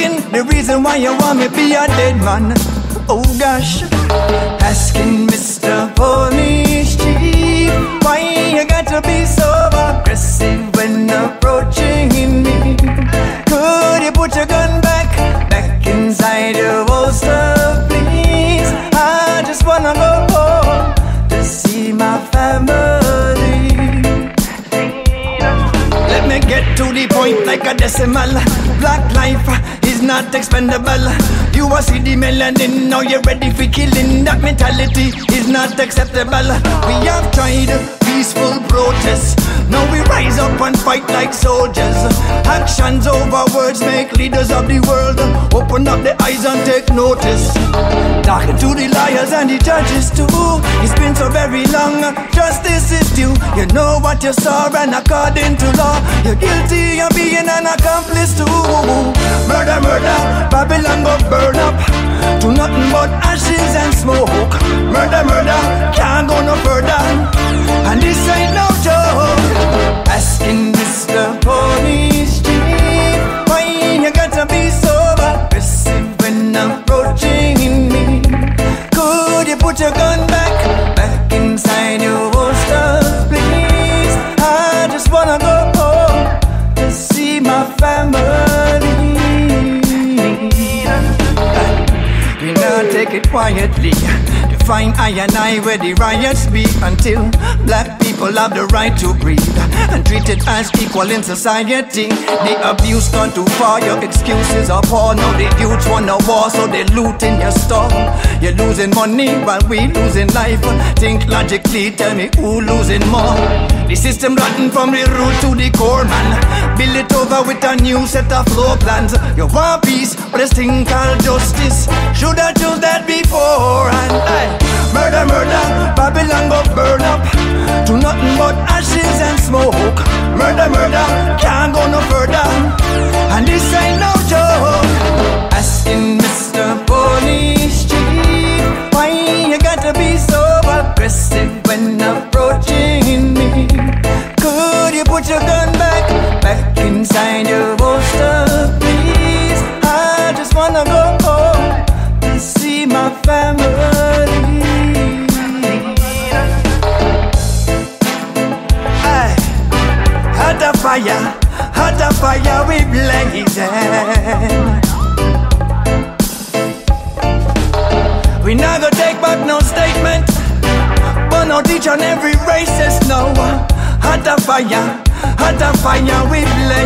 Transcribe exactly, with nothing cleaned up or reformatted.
asking the reason why you want me be a dead man. Oh gosh, asking Mister Police Chief, why you got to be so aggressive when approaching me? Could you put your gun back, back inside your holster, please? I just wanna go home to see my family. Let me get to the point like a decimal. Black life is not expendable. You a see the melanin, now you're ready for killing. That mentality is not acceptable. We have tried peaceful protests, now we rise up and fight like soldiers. Actions over words make leaders of the world open up their eyes and take notice. Talking to the liars and the judges too. It's been so very long, justice is due. You know what you saw, and according to law, you're guilty of being an accomplice too. Murder, murder, Babylon go burn up to nothing but ashes and smoke. Murder, murder, can't go no further, and this ain't no joke. Asking Mister Police Chief, why you gotta be so aggressive when approaching me? Could you put your gun back, back inside your holster, please? I just wanna go home to see my family. We now take it quietly, find I and I where the riots be, until black people have the right to breathe and treated as equal in society. The abuse gone too far, your excuses are poor. Now the youth wanna war, so they looting your store. You're losing money while we losing life. Think logically, tell me who losing more? The system rotten from the root to the core, man. Build it over with a new set of floor plans. You want peace, but this thing called justice, shoulda choose that before. And I murder, murder, Babylon go burn up to nothing but ashes and smoke. Murder, murder, can't go no further, and this ain't no joke. Asking Mister Police Chief, why you gotta be so aggressive when approaching me? Could you put your gun back, back inside your holster, please? I just wanna go home to see my family. Hot a fire, hot a fire we blazing. We not gonna take back no statement, but no teach on every racist no. Hot a fire, hot a fire we blazing.